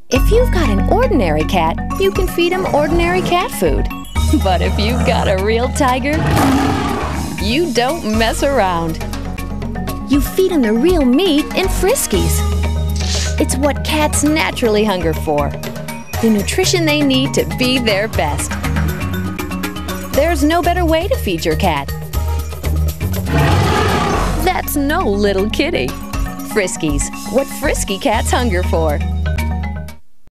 If you've got an ordinary cat, you can feed him ordinary cat food. But if you've got a real tiger, you don't mess around. You feed them the real meat in Friskies. It's what cats naturally hunger for, the nutrition they need to be their best. There's no better way to feed your cat. That's no little kitty. Friskies, what frisky cats hunger for.